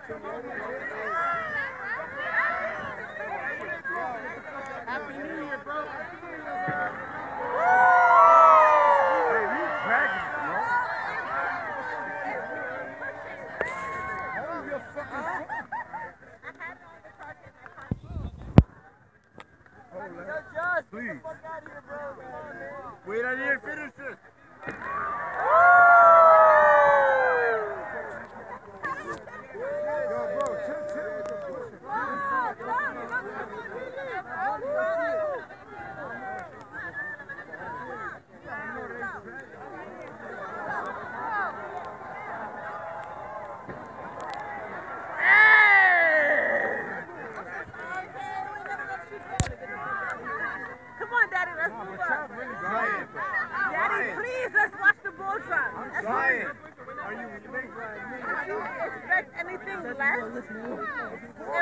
Happy New Year, bro. Please. Wait, I didn't finish it. Yo, bro, Come on, Daddy, let's move on. Daddy, please, let's watch the ball drop. Ryan, Do you expect anything less?